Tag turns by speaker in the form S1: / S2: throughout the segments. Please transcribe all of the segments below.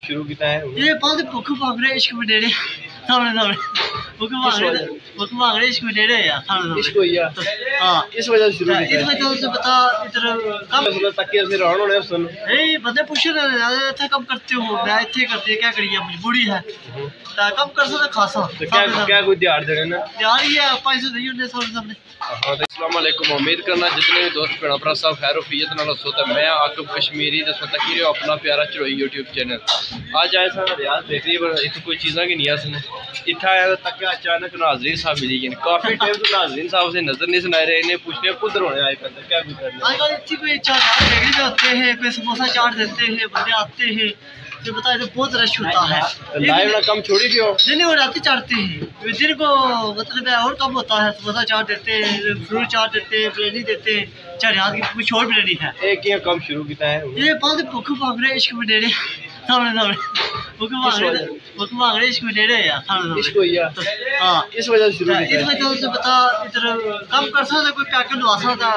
S1: शुरू किया है?
S2: ये बहुत भूख भाग रहे इश्क में डेरे सामने सामने भूख भाग रहे इश्क में डेरे यार सामने
S1: इश्क हुई है।
S2: हां
S1: इस वजह से शुरू किया।
S2: इस वजह से बता इधर कम
S1: तक के से रहन होने सुन
S2: ए बंदे पूछ रहे थे कम करते हो मैं इथे करते क्या करिए मजबूरी है ता कम कर सकते खासा
S1: तो क्या कोई ध्यान देने ना
S2: यार ये 500 नहीं होने सामने।
S1: हाँ तो अस्सलाम वालेकुम, उम्मीद करना जितने भी दोस्त भैन भरा सब खैर वफियत नाल हसो। तो मैं आकिब कश्मीरी दसो तक ही अपना प्यारा चरोई यूट्यूब चैनल आज आए सन रियाज बेकरी इतने कोई चीज़ा की नहीं आसन इतना आया तक अचानक नाजरीन साहब मिली गए। काफ़ी टाइम तो नाजरीन साहब से नजर नहीं सुनाए रहे, इन्हें पूछने कुदर होने आए क्या कुछ करना
S2: आजकल इतनी कोई चाट बेकरी में होते हैं, कोई समोसा चाट देते हैं, बंदे आते हैं तो बता इधर बहुत रश होता है।
S1: लाइव ना कम छोड़ी क्यों
S2: नहीं वो रात चाटते हैं दिन को मतलब और कम होता है। समोसा चाट देते हैं, फ्रूट चाट देते हैं, बिरयानी देते हैं, चार याद की कुछ और बिरयानी है।
S1: एक ही कम शुरू किया है।
S2: ये बहुत भूख भाग रहे इश्क में डेरे सामने सामने भूख भाग रहे इश्क में डेरे यार सामने
S1: इश्क हुई है।
S2: हां
S1: इस वजह से शुरू किया।
S2: इस वजह से बता इधर कम कर सकता कोई पैकेट लगा सकता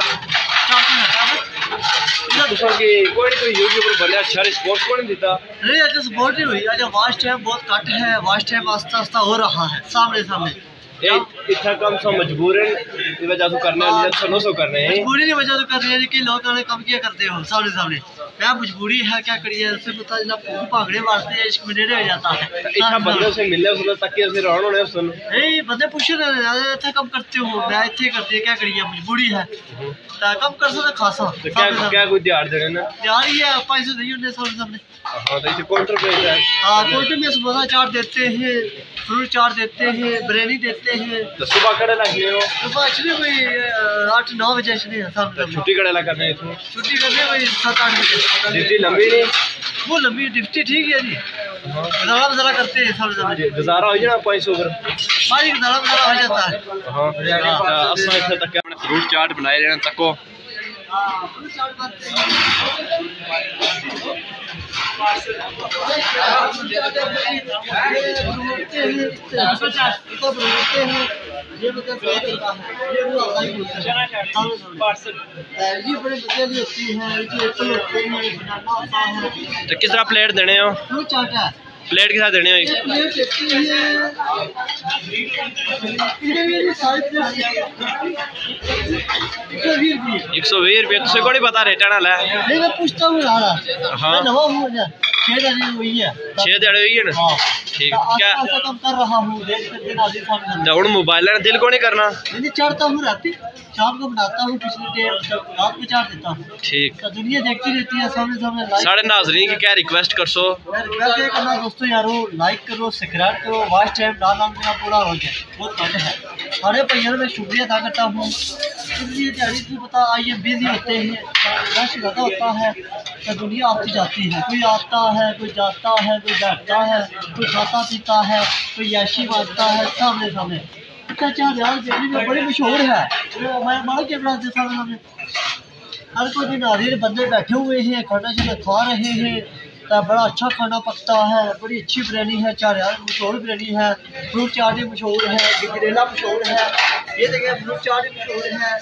S1: कोई यूट्यूबर बने अच्छा रिस्पॉन्स को नहीं देता।
S2: नहीं आज सपोर्ट नहीं हुई, आज वाच टाइम बहुत कट है, वाच टाइम आस्ता आस्ता हो रहा है सामने सामने
S1: इतना कम सो मजबूरन की वजह से करने वाली सनो सो कर रहे हैं
S2: मजबूरी की वजह से कर रहे हैं कि लोग कम किया करते हो सामने सामने क्या मजबूरी है क्या करिए उससे पता चला भागने वास्ते इश्क में डेरे हो जाता है।
S1: इतना बंदे से मिले उसने तक के से रहन होने सुन
S2: ए बंदे पूछ रहे थे कम करते हो मैं इथे करते क्या करिए मजबूरी है ता कम कर सकते खासा।
S1: तो क्या कोई ध्यान देने ना
S2: यार ये 500 नहीं होने सामने सामने।
S1: हां तो इसे काउंटर पे है।
S2: हां काउंटर में समोसा चाट देते हैं, फ्रूट चाट देते हैं, बिरयानी देते हैं।
S1: तो सुबह कड़े लगे हो
S2: सुबह एक्चुअली कोई 8-9 बजे से सामने
S1: छुट्टी कड़े लगा करने इसमें
S2: छुट्टी करने कोई 7-8 बजे।
S1: ड्यूटी लंबी नहीं
S2: वो लंबी ड्यूटी ठीक है जी। गुजारा करते हैं सामने सामने
S1: गुजारा हो जाना 500 पर
S2: हमारी गुजारा हो जाता है।
S1: हां असा इथे तक अपने फ्रूट चाट बनाए रहना तको तो किस तरह प्लेट देने हो? प्लेट के साथ देने हो? 120 रुपये तुझे को नहीं पता रेट ना लै
S2: मैं पूछता हूँ यार।
S1: हाँ
S2: नवा हूँ 6 दिन हुई है
S1: 6 दिन हुई है ना ठीक क्या
S2: कम कर रहा हूँ
S1: तो हूँ मोबाइल दिल को नहीं करना
S2: चढ़ता हूँ राती शाम को बनाता हूँ पिछले टाइम रात को चाट देता हूँ
S1: ठीक
S2: तो दुनिया देखती रहती है सामने सामने।
S1: साढ़े नाजरीन की क्या रिक्वेस्ट कर सो
S2: वैसे करना दोस्तों यारो लाइक करो सब्सक्राइब करो वॉच टाइम डालना मेरा पूरा हो जाए बहुत कट है सारे भैया मैं शुक्रिया अदा करता हूँ। इसलिए दिहाड़ी से पता आइए बिजी होते हैं रश ज़्यादा होता है तो दुनिया आती जाती है, कोई आता है कोई जाता है कोई बैठता है कोई खाता पीता है कोई याशी मारता है सामने सामने। अच्छा यार बेकरी में बड़ी मशहूर है मैं मार के बना देता हूँ। हर कोई दिन नाज़रीन बंदे बैठे हुए हैं खाना शाना खा रहे हैं तो बड़ा अच्छा खाना पकता है, बड़ी अच्छी बिरयानी है, चार यार मशहूर बिरयानी है, फ्रूट चाट भी मशहूर है, गजरेला मशहूर है, ये देखिए फ्रूट चाट भी मशहूर है,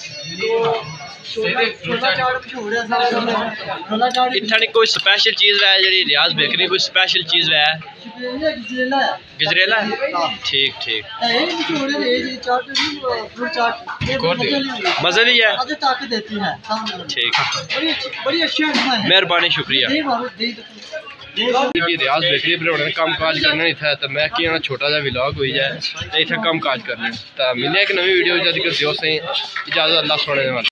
S2: छोला चाट मशहूर है।
S1: इतना कोई स्पेशल चीज़ है जी रियाज बेकरी कोई स्पेशल चीज़ है गजरेला ठीक ठीक मज़े नहीं है
S2: ताकत देती है
S1: ठीक
S2: बड़ी अच्छी
S1: मेहरबानी शुक्रिया। रियाज बेकरी पर कम काज करना नहीं था तो मैं कि छोटा सा व्लॉग हो जाए तो इतना कम काज करना तो मिले एक नवी वीडियो जल्दी कर दियो इजाज़त अल्लाह सोने वाले।